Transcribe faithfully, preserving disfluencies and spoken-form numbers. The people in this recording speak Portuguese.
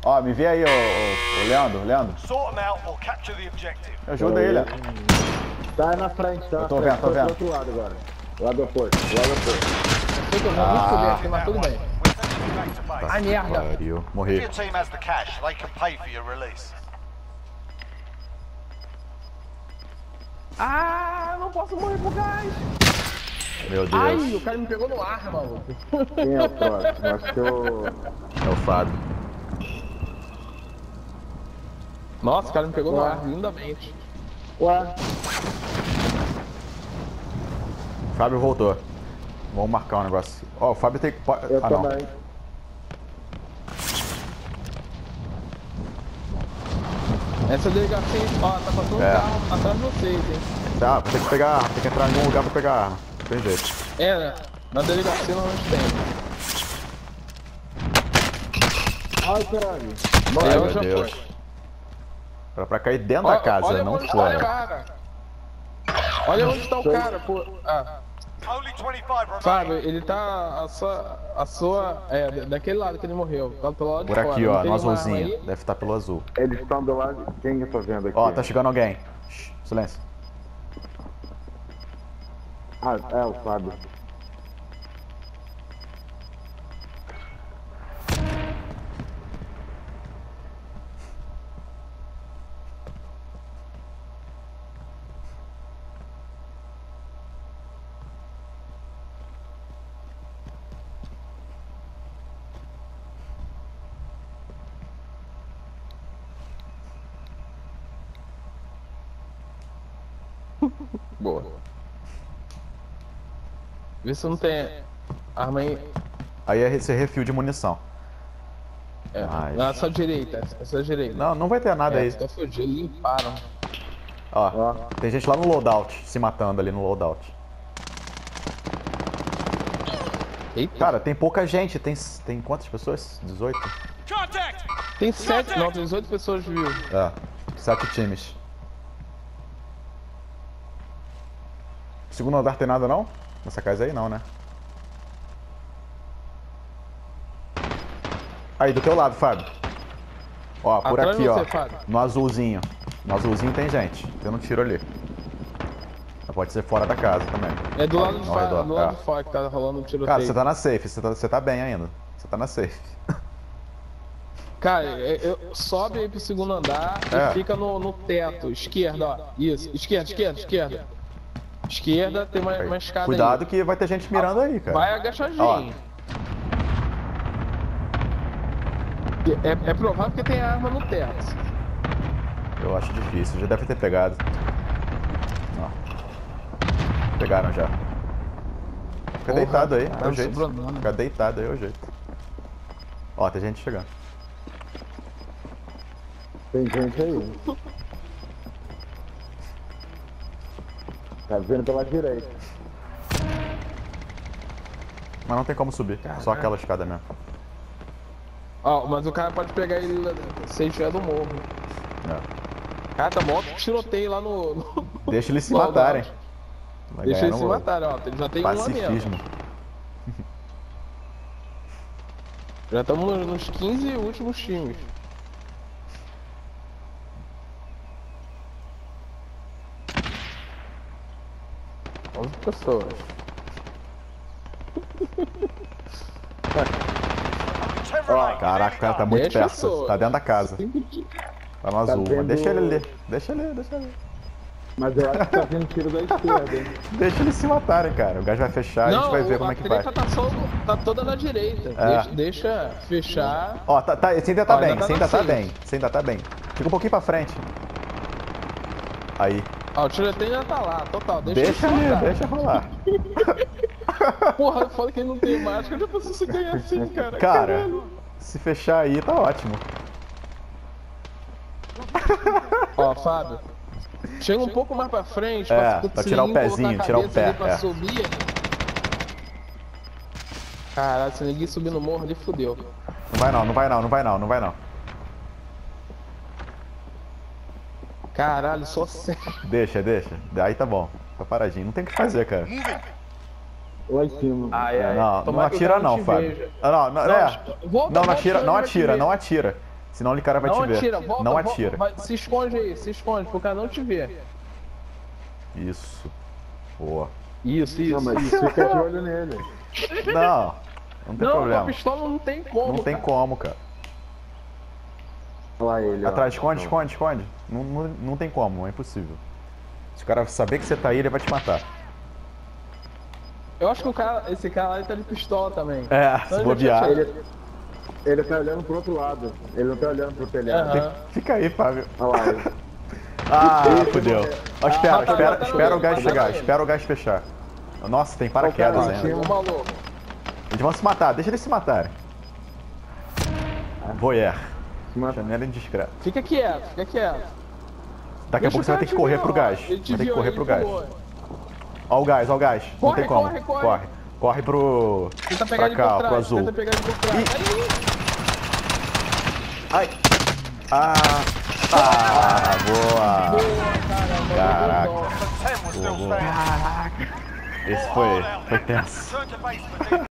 Ó, me vê aí, ô, ô, ô Leandro, Leandro. Ajuda ele. Tá na frente, tá na eu tô frente. vendo, tô vendo. Do outro lado agora. Lado do porto, lado do porto. Eu tô vendo muito bem aqui, mas tudo bem. Ai, merda. Pariu, morri. Ah, não posso morrer pro gás. Meu Deus. Ai, o cara me pegou no ar, maluco. Quem é o próximo? Acho que eu... É o Fábio. Nossa, o cara me pegou no ar, lindamente. Ué? O Fábio voltou. Vamos marcar um negócio. Ó, o Fábio tem que... Eu ah, não. também. Essa delegacia, ó, tá passando É. um carro atrás de vocês, hein. Tá, tem que pegar arma, tem que entrar em algum lugar pra pegar arma. Não tem jeito. É, né? Na delegacia normalmente tem. Ai, caralho. Ai, Eu meu já Deus. foi. Era pra cair dentro Ó, da casa, olha não onde tá fora. o cara. Olha onde tá o cara, pô. Ah. Fábio, ele tá a sua, a sua, é, daquele lado que ele morreu, tá pelo lado de Por fora. aqui, Não ó, tem no nenhuma arma azulzinho. aí? Deve estar pelo azul. Eles estão do lado... Quem eu tô vendo aqui? Ó, tá chegando alguém. Shhh, silêncio. Ah, é o Fábio. Boa. Vê se não tem arma aí. Aí é esse refil de munição. É, Mas- na sua direita, na sua direita. Não, não vai ter nada é, aí. tá fudido, limparam. Ó, Ó. tem gente lá no loadout, se matando ali no loadout. Eita, Cara, tem pouca gente, tem, tem quantas pessoas? dezoito? tem sete, não, tem dezoito pessoas vivas. É, sete times. Segundo andar tem nada não? Nessa casa aí não, né? Aí, do teu lado, Fábio. Ó, por Atrás aqui, de você, ó. Fábio. No azulzinho. No azulzinho tem gente. Dando um tiro ali. Mas pode ser fora da casa também. É do lado de Ao fora, redor, do lado é. de fora que tá rolando um tiroteio. Cara, você tá na safe, você tá, você tá bem ainda. Você tá na safe. Cara, é- eu, sobe aí pro segundo andar É. e fica no, no teto, esquerda, ó. Isso, esquerda, esquerda, esquerda. Esquerda, tem uma, uma escada Cuidado aí. que vai ter gente mirando aí, cara. Vai agachadinho. Ó. É, é provável que tem arma no teto. Eu acho difícil, já deve ter pegado. Ó. Pegaram já. Fica Porra, deitado aí, é cara, o jeito. sobrou nada. Fica deitado aí, é o jeito. Ó, tem gente chegando. Tem gente aí. Tá vindo pela direita. Mas não tem como subir, só aquela escada mesmo. Ó, mas o cara pode pegar ele lá- se ele estiver no morro. É. Cara, tá mó tiroteio lá no. no- Deixa eles se no matarem. Aldao. Vai Deixa ganhar eles se no matarem, ó. Já tem um lá mesmo. Pacifismo. Já estamos nos, nos quinze últimos times. onze pessoas. Caraca, o cara tá muito Deixa perto. pessoas. Tá dentro da casa. Tá no azul. Mas vendo- deixa ele ali. Deixa ele, deixa ele. Mas eu acho que tá vindo tiro da esquerda, hein? Deixa eles se matarem, cara. O gás vai fechar, a gente vai ver como é que vai. a treta tá, só, tá toda na direita. É. Deixa, deixa fechar. Ó, tá, tá, você ainda tá Ó, bem, ainda tá você ainda na tá safe. bem. Você ainda tá bem. Fica um pouquinho pra frente. Aí. Ó, o tiroteio já tá lá, total. Deixa, Deixa ele se ali, matar. deixa rolar. Porra, eu falo que ele não tem máscara, já pensou se ganhar assim, cara. Cara, Caralho. se fechar aí, tá ótimo. Ó, Fábio. Chega um pouco mais pra frente, É, pra, pra tirar o pezinho, colocar a tirar o cabeça ali pé, pra é. subir. Caralho, se ninguém subir no morro ali, fudeu. Não vai não, não vai não, não vai não, não vai não. Caralho, só cem. Deixa, deixa. Aí tá bom. Tá paradinho. Não tem o que fazer, cara. Lá em cima. Ai, ai. Não, não Tomara que o atira cara não, te Fábio. veja. Ah, não, não, Não, é. vou Não, não tomar atira, um não tiro, vai te atira, ver. não atira. Senão o cara vai Não te ver. atira, volta, não volta, atira. vai- se esconde aí, se esconde, pro cara não te ver. Isso. Boa. Isso, isso. Não, mas isso. fica de olho nele. Não, não tem Não, problema. com a pistola não tem como, Não tem cara. como, cara. Olha lá ele. ó. Atrás, esconde, Não. esconde, esconde. Não, não, não tem como, é impossível. Se o cara saber que você tá aí, ele vai te matar. Eu acho que o cara, esse cara lá ele tá de pistola também. É, Então se ele bobear. vai te Ele, ele tá olhando pro outro lado. Ele não tá olhando pro telhado. Aham. Fica aí, Fábio. Olha lá ele. Ah, fodeu. Ó, espera, mata- espera, mata espera o ele, gás mata chegar, ele. espera o gás fechar. Nossa, tem paraquedas cara, ainda. achei O maluco. Eles vão se matar, deixa eles se matarem. Voyeur. Mata. Janela indiscreta. Fica quieto, fica quieto. Daqui a Deixa pouco o você vai cara ter que te correr ver, pro ó. gás. Ele te Vai ter que viu, correr ele pro gás. pulou. Ó o gás, ó o gás. Não Corre, tem como. corre, corre. Corre, corre pro. Tenta pegar pra ele cá, por ó, pro trás, azul. tenta pegar ele por trás. Aí, Ai! Ah! Ah, boa! boa, cara. Caraca. Boa. ten was still Boa, boa. standing. Esse foi, foi tenso. Turn to base for